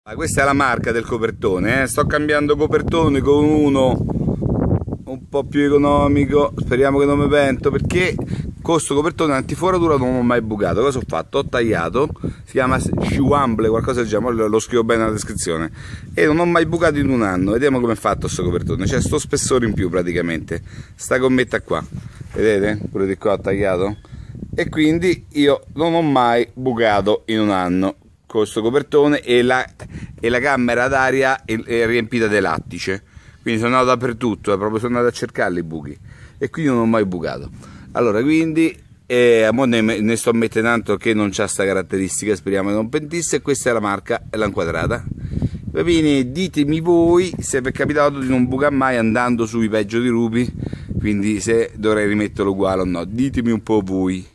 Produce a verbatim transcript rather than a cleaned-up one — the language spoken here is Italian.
Questa è la marca del copertone, eh. Sto cambiando copertone con uno un po' più economico, speriamo che non mi pento, perché con questo copertone antiforatura non ho mai bucato. Cosa ho fatto? Ho tagliato, si chiama Schwamble, qualcosa del genere, lo scrivo bene nella descrizione, e non ho mai bucato in un anno. Vediamo come è fatto questo copertone, c'è sto spessore in più praticamente, sta gommetta qua, vedete? Pure di qua ho tagliato, e quindi io non ho mai bucato in un anno questo copertone, e la, e la camera d'aria è, è riempita di lattice, quindi sono andato dappertutto, eh, proprio sono andato a cercarli i buchi, e quindi non ho mai bucato. Allora, quindi eh, ne, ne sto mettendo tanto che non c'ha sta caratteristica, speriamo che non pentisse. E questa è la marca, è la inquadrata. Bambini, ditemi voi se vi è capitato di non bucare mai andando sui peggio di Rupi, quindi se dovrei rimetterlo uguale o no, ditemi un po' voi.